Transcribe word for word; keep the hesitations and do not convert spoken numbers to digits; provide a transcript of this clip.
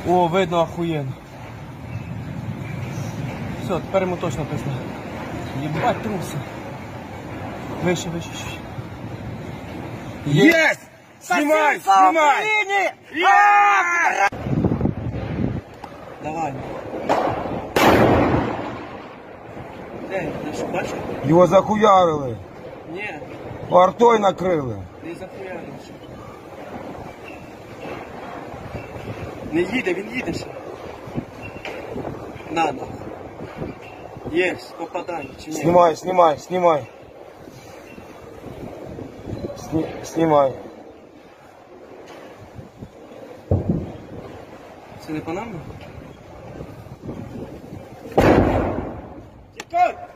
О, видно охуєнно. Все, тепер йому точно пизда. Єбать труси. Вище, вище, вище. Есть! Снимай, снимай! Давай. Де, ти що бачив? Його захуярили. Ні, Артой накрили. не захуярився. Не їде, він їде ще. Надо. Єсть, попадає, чи ні? Снимай, снимай, снимай. Сни снимай. Це не по нам? Тікай!